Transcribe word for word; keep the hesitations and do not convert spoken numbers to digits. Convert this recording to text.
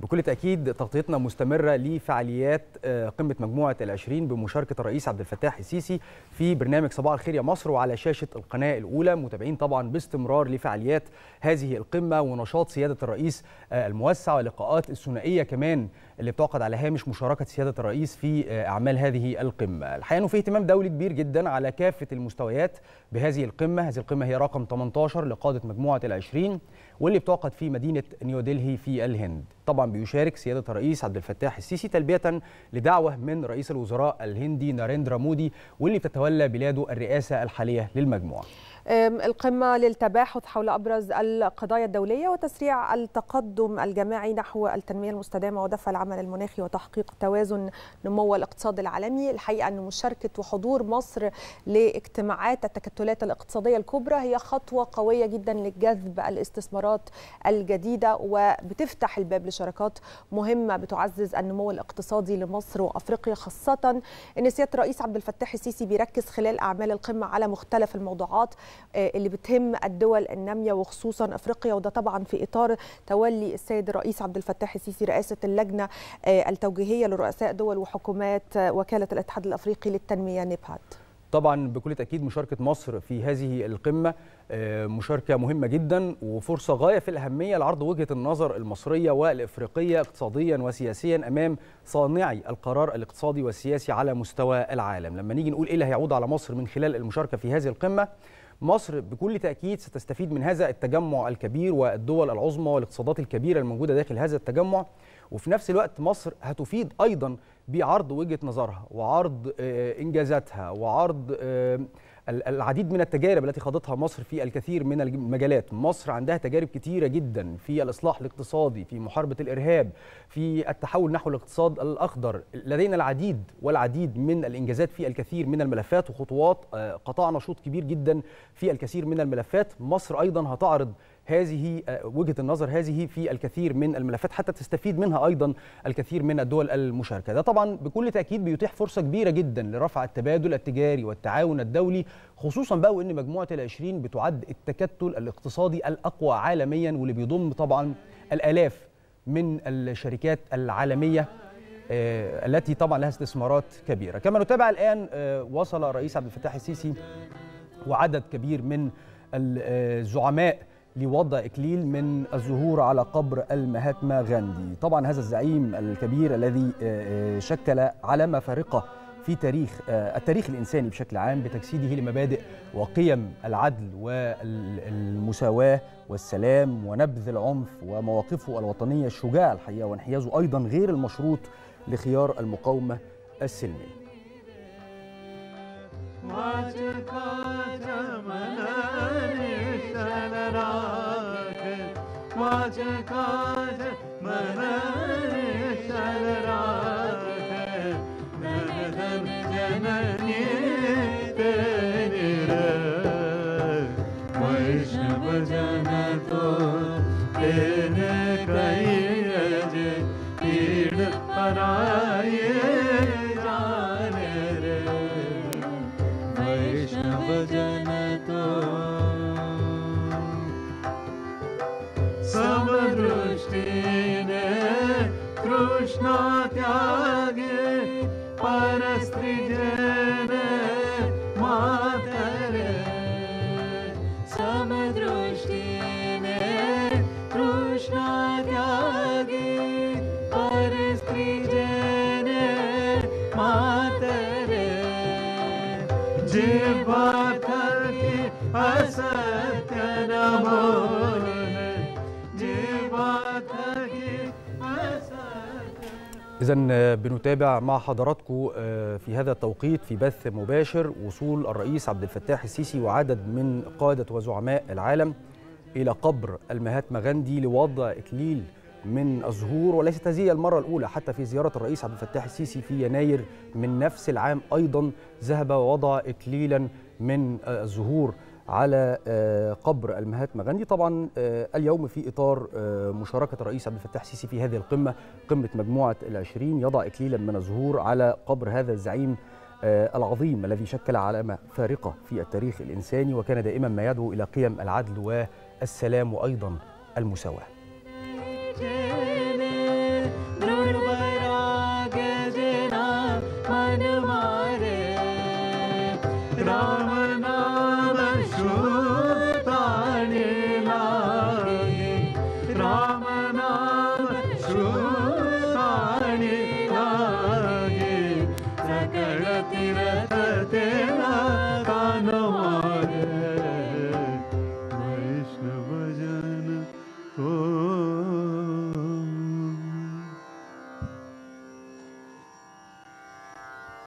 بكل تأكيد تغطيتنا مستمرة لفعاليات قمة مجموعة العشرين بمشاركة الرئيس عبد الفتاح السيسي في برنامج صباح الخير يا مصر وعلى شاشة القناة الأولى، متابعين طبعا باستمرار لفعاليات هذه القمة ونشاط سيادة الرئيس الموسع واللقاءات الثنائية كمان اللي بتعقد على هامش مشاركة سيادة الرئيس في أعمال هذه القمة. الحقيقة أنه في اهتمام دولي كبير جدا على كافة المستويات بهذه القمة. هذه القمة هي رقم ثمانية عشر لقادة مجموعة العشرين واللي بتعقد في مدينة نيودلهي في الهند. طبعا بيشارك سيادة الرئيس عبد الفتاح السيسي تلبية لدعوة من رئيس الوزراء الهندي ناريندرا مودي واللي بتتولى بلاده الرئاسة الحالية للمجموعة. القمة للتباحث حول أبرز القضايا الدولية وتسريع التقدم الجماعي نحو التنمية المستدامة ودفع العمل المناخي وتحقيق توازن نمو الاقتصاد العالمي. الحقيقة أن مشاركة وحضور مصر لاجتماعات التكتلات الاقتصادية الكبرى هي خطوة قوية جدا لجذب الاستثمارات الجديدة وبتفتح الباب لشراكات مهمة بتعزز النمو الاقتصادي لمصر وأفريقيا، خاصة أن سيادة الرئيس عبد الفتاح السيسي بيركز خلال أعمال القمة على مختلف الموضوعات اللي بتهم الدول النامية وخصوصا أفريقيا، وده طبعا في إطار تولي السيد الرئيس عبد الفتاح السيسي رئاسة اللجنة التوجيهية لرؤساء دول وحكومات وكالة الاتحاد الأفريقي للتنمية نيباد. طبعا بكل تأكيد مشاركة مصر في هذه القمة مشاركة مهمة جدا وفرصة غاية في الأهمية لعرض وجهة النظر المصرية والإفريقية اقتصاديا وسياسيا أمام صانعي القرار الاقتصادي والسياسي على مستوى العالم. لما نيجي نقول إيه اللي هيعود على مصر من خلال المشاركة في هذه القمة، مصر بكل تأكيد ستستفيد من هذا التجمع الكبير والدول العظمى والاقتصادات الكبيرة الموجودة داخل هذا التجمع، وفي نفس الوقت مصر هتفيد أيضا بعرض وجهة نظرها وعرض إنجازاتها وعرض العديد من التجارب التي خاضتها مصر في الكثير من المجالات. مصر عندها تجارب كتيرة جدا في الإصلاح الاقتصادي، في محاربة الإرهاب، في التحول نحو الاقتصاد الأخضر. لدينا العديد والعديد من الإنجازات في الكثير من الملفات وخطوات قطعنا شوط كبير جدا في الكثير من الملفات. مصر أيضا هتعرض هذه وجهة النظر هذه في الكثير من الملفات حتى تستفيد منها أيضا الكثير من الدول المشاركة. ده طبعا بكل تأكيد بيتيح فرصة كبيرة جدا لرفع التبادل التجاري والتعاون الدولي، خصوصا بقى وإن مجموعة العشرين بتعد التكتل الاقتصادي الأقوى عالميا واللي بيضم طبعا الآلاف من الشركات العالمية التي طبعا لها استثمارات كبيرة. كما نتابع الآن وصل الرئيس عبد الفتاح السيسي وعدد كبير من الزعماء لوضع إكليل من الزهور على قبر المهاتما غاندي. طبعا هذا الزعيم الكبير الذي شكل علامة فارقة في تاريخ التاريخ الإنساني بشكل عام بتجسيده لمبادئ وقيم العدل والمساواة والسلام ونبذ العنف ومواقفه الوطنية الشجاعة الحقيقة وانحيازه أيضا غير المشروط لخيار المقاومة السلمية. إذن بنتابع مع حضراتكم في هذا التوقيت في بث مباشر وصول الرئيس عبد الفتاح السيسي وعدد من قادة وزعماء العالم إلى قبر المهاتما غاندي لوضع إكليل من الزهور. وليست هذه المرة الأولى، حتى في زيارة الرئيس عبد الفتاح السيسي في يناير من نفس العام أيضا ذهب ووضع إكليلا من الزهور على قبر المهاتما غاندي. طبعا اليوم في إطار مشاركة الرئيس عبد الفتاح السيسي في هذه القمة قمة مجموعة العشرين يضع إكليلا من الزهور على قبر هذا الزعيم العظيم الذي شكل علامة فارقة في التاريخ الإنساني وكان دائما ما يدعو إلى قيم العدل والسلام وأيضا المساواة.